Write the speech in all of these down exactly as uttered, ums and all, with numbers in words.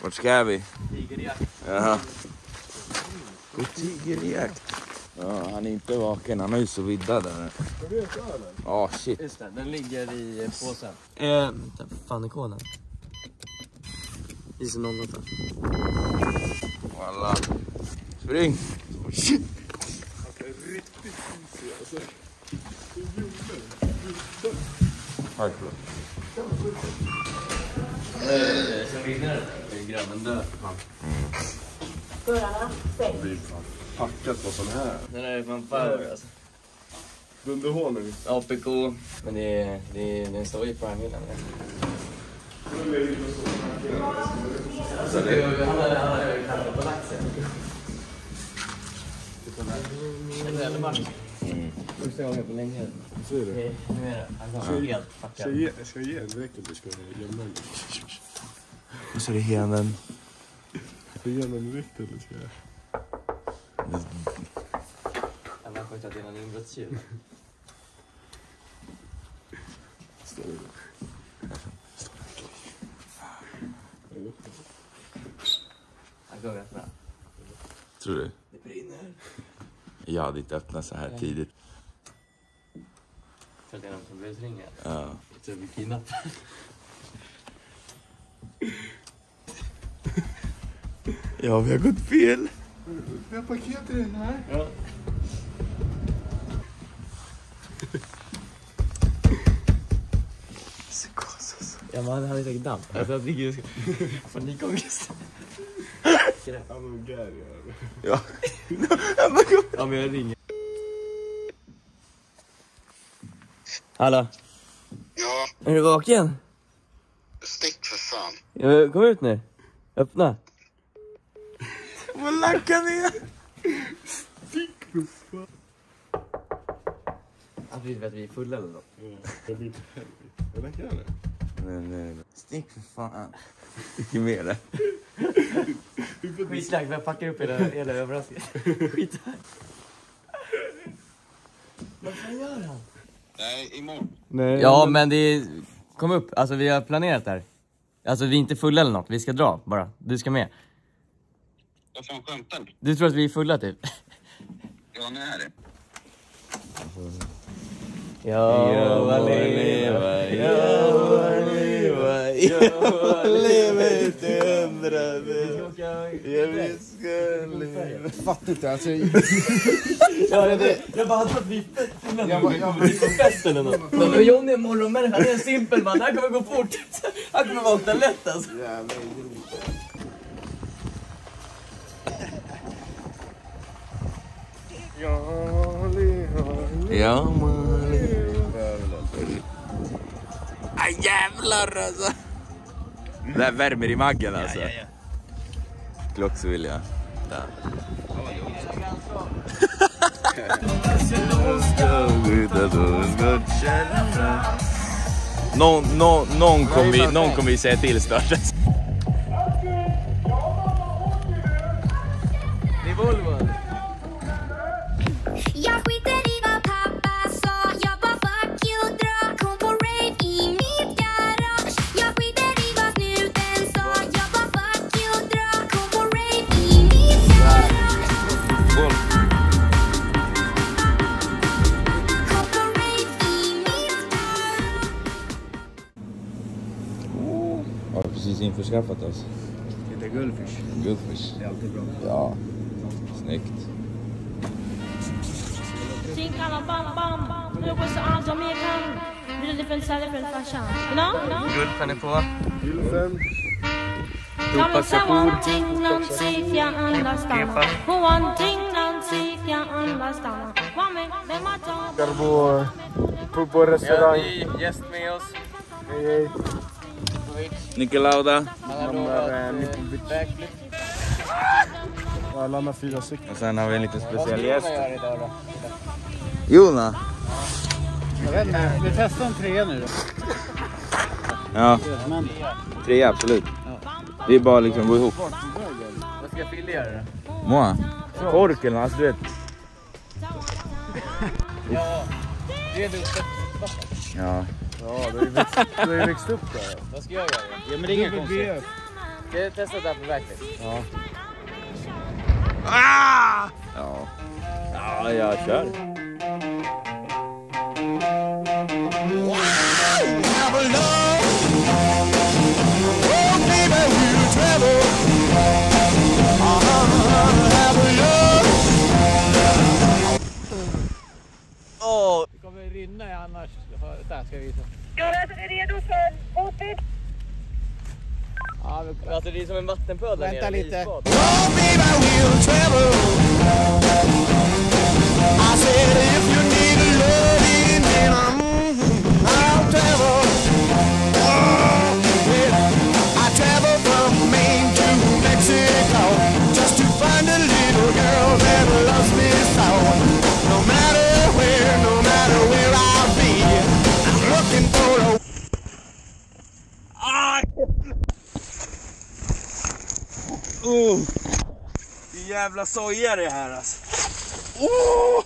Vart ska vi? Tigerjakt. Jaha. Gå tigerjakt. Ja, han är inte vaken. Han har ju så vidda där. Ja, oh, shit. Just det, den ligger i påsen. Eh, fan är koden? Isen noll åtta. Walla. Spring. Oh, shit. Tack för det. Som vinner är grabben död. Dörrarna, stäng. Det blir fan packat på sån här. Den är fan power alltså. Dunderhåning. A P K. Men det är, det är, den står ju på Prime-hyllan. Alltså det är han har ju kallat på laxen. En jävla match. Första gången på länge. Så är det. Nu är det. Han är helt fuckad. Ska jag ge, ska jag ge en direkt eller ska jag gömma den? Och så är det henen. Ska jag ge den direkt eller ska jag... Han har skjutit in en inbrottstjuv. Står det? Han kommer öppna. Tror du? Det brinner. Jag hade inte öppnat så här tidigt. För det är någon som börjar ringa. Ja. Så vi kidnappar. Ja, vi har gått fel. Vi har paket i den här. Ja. Psykos alltså. Ja, men han hade säkert damm. Alltså, jag ligger ju... Panikångest. Han var gärg. Ja. Ja, men jag ringer. Hallå? Ja, Är du vaken? stick för fan. Ja, kom ut nu. Öppna. Vad lackar ni? Stick för fan. Han vet att vi är fulla eller något. Jag vill inte heller. Jag läcker det. Nej, nej, nej. Stick för fan. Mycket mer det. Skitlack, jag packar upp hela, hela överraskningen. Skit här. Vad fan gör han? Nej, imorgon. Nej. Ja, men det är... Kom upp, alltså vi har planerat där. Alltså vi är inte fulla eller något, vi ska dra bara. Du ska med. Vad fan skämtar du? Du tror att vi är fulla typ? Ja, nu är det. Ja, vad leva, ja, vad leva, ja, vad leva till hundrade. Ja, vi ska leva. Fattar inte, alltså... Ja, det, jag bara hade att vi innan jag var på festen eller något. Men Johnny är morgonmänniska, han är en simpel man, han kommer gå fort. Han kommer vakna lätt alltså. Ja, man. Aj, jävlar alltså. Det här värmer i maggen alltså. Ja, ja, ja. Skulle också vilja. Där. Någon, någon, någon kommer någon kommer ju säga till stört. Det är Volvo. Jag skiter i vad pappa sa. Jag bara fuck you, dra. Kom på rave i mitt garage. Jag skiter i vad snuten sa. Jag bara fuck you, dra. Kom på rave i mitt garage. Kom på rave i mitt garage. Har vi precis införskaffat oss? Lite guldfish. Guldfish. Det är alltid bra. Ja, snyggt. Tinkala bam bam, look what's on Jamaican. Really different style, different fashion. You know? You know? Gulfen är på. Gylfen. Come and say one thing, don't see if you understand. One thing, don't see if you understand. One minute, then my tongue. Ska på pub och Vi restaurang. har ny gäst med oss. Hej, hej. Nicolauda. Han har Landar, eh, lovat mitt- backflip. Jag landar fyra stycken. Och sen har vi en liten speciell gäst. Vad gör idag då? Jona. Jag vet inte, vi testar en trea nu då. Ja, Men tre absolut. Det är bara liksom gå ihop. Vad ska Fille göra då? Moa. Korken, alltså du vet. Ja, det är det. Ja. Ja, det är växt, det är växt upp där. Vad ska jag göra? ja, men det är inga konstigt. W B F. Ska jag testa det här på verkligen? Ja. Ah! Ja. Ja, jag kör. Oh. Det kommer rinna annars. Där ska vi visa. Är du redo för båtvift? Ja, men... Alltså det är som en vattenpöl där Vänta nere. lite. Oh, det är jävla soja det här alltså. Oh!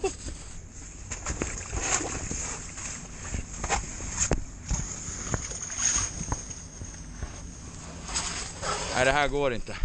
Nej, det här går inte.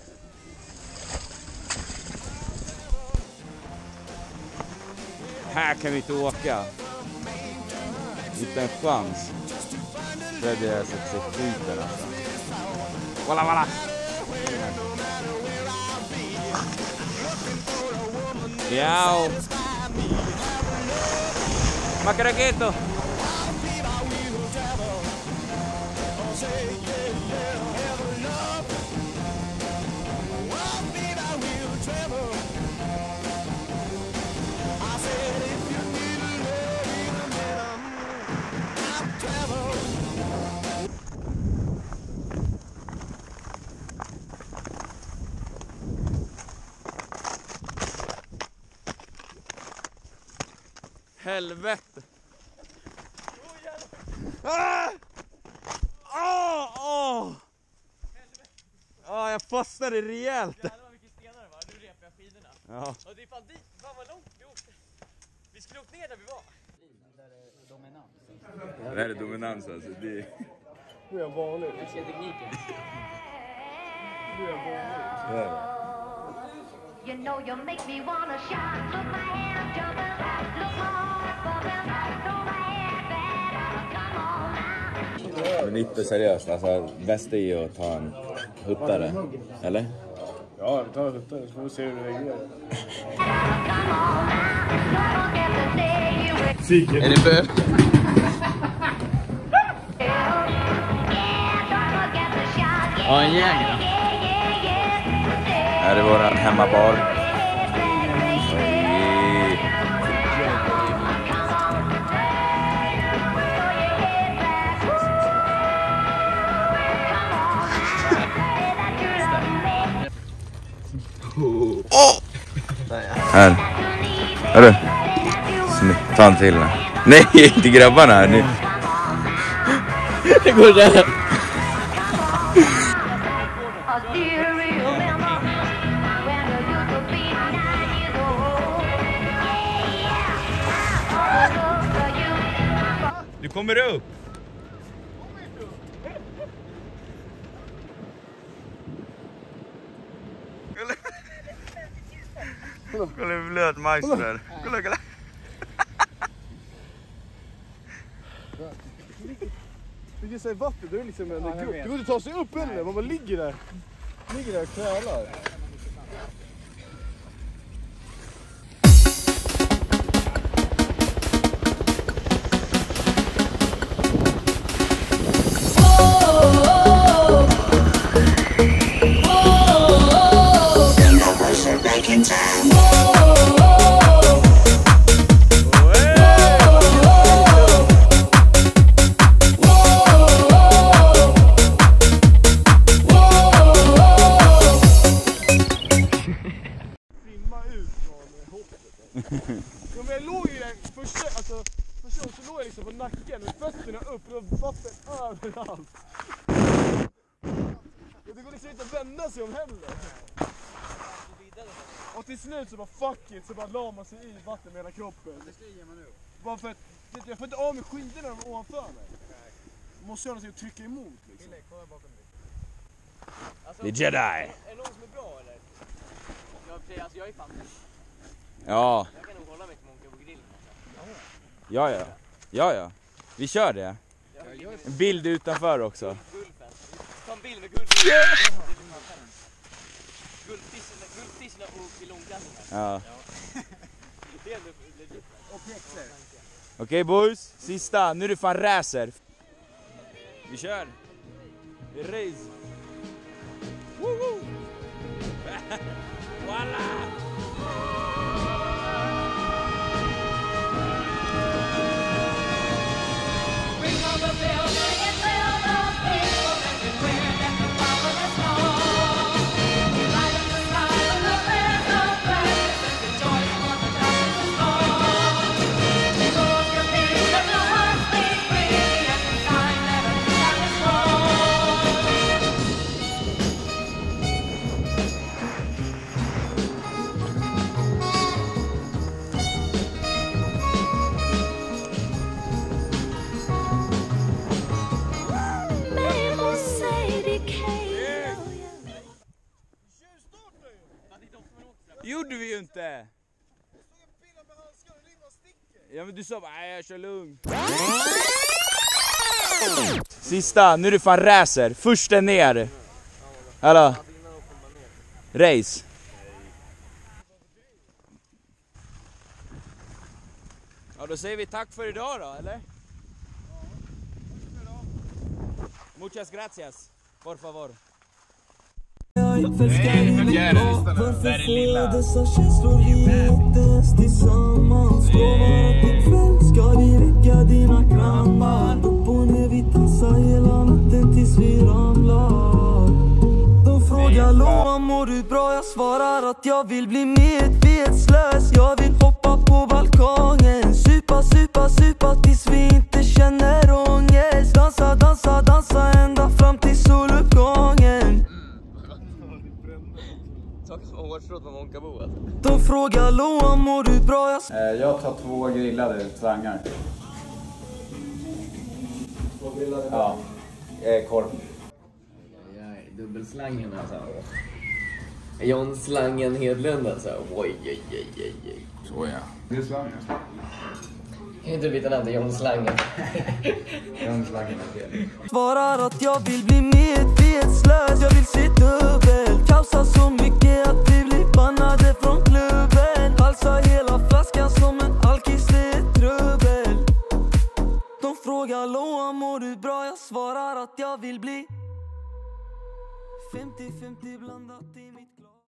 Här kan vi inte åka. Inte en chans. Freddy har sett sig skiten alltså. Walla walla! Ciao! Macaraqueto! Helvete! Ah! Ah! Ah! Ah, jag fastnade rejält! Jävlar vilka stenar det var, nu repar jag skidorna. Ja. Och det är fan dit, fan vad långt vi åkte. Vi skulle åka ner där vi var. Det här är dominans alltså. Det är... Nu är jag vanlig. Jag ser tekniken. Nu är jag vanlig. Ja. You know you make me wanna shine. Look my hair jumping, look my heart bumping, throw my head back, come on now. Men inte seriöst, alltså bäst är ju att ta en huttare, eller? Ja, vi tar en huttare så får vi se hur det reagerar. Är det bög? Ja, en jägare. Här är våran hemmabar. Oj. Här. Hörru. Snyggt. Ta en till nu. Nej, inte grabbarna här nu. Det går där. Du kommer upp. Kolla hur blöt majsen är. Kolla, kolla. Det är så här vatten, det är liksom en grupp. Det går inte att ta sig upp heller, man bara ligger där. Ligger där och krälar. Ja, men jag låg ju där första, alltså, första gången så låg jag liksom på nacken med fötterna upp och vatten överallt. Och det går liksom inte att vända sig om heller. Och till slut så bara fuck it, så bara la man sig i vatten med hela kroppen. Bara för att jag får inte av med skidorna ovanför mig. Måste göra något att trycka emot liksom. Det är Jedi. Är det någon som är bra eller? Jag, alltså, jag är fan. Ja. Jag kan nog hålla mig till Monka på grillen. Alltså. Ja, ja. Ja, ja. Vi kör det. En bild utanför också. Ta en bild med guld. Guldtisserna och pilongkanningar. Ja. Det är ändå legit. Och pjäxor. Okej okay, boys, sista. Nu är det fan racer. Vi kör. Det är race. Woho! Voila! Gjorde vi ju inte. Ja men du sa bara, nej jag kör lugn. Sista, nu är det fan racer. Första ner. Hallå. Race. Ja då säger vi tack för idag då, eller? Muchas gracias. Por favor. Nej, för fjärde listan. Där är lilla. Dessa känslor vi inte ens tillsammans. Lovar att ikväll ska vi väcka dina krampar. Upp och ner vi tassar hela natten tills vi ramlar. De frågar Loa, mår du bra? Jag svarar att jag vill bli medvetslös. Jag vill hoppa på balkongen. Supa, supa, supa tills vi inte känner ångest. Dansa, dansa, dansa ända fram till soluppgången. De frågar Loa, mår du bra? Jag, jag tar två grillade slangar. Två grillade? Ja, eh, korv. Dubbelslangen alltså. John Slangen Hedlund alltså. Oj, oj, oj, oj, oj. Så ja. Det är slangen. Kan inte byta namn till John Slangen. John Slangen är fel. Svarar att jag vill bli medvetslös. Jag vill se dubbel. Kaosa så mycket att vi blir bannade från klubben. Halsa hela flaskan som en alkis, det är trubbel. De frågar Loa, mår du bra? Jag svarar att jag vill bli femtio femtio blandat i mitt glas.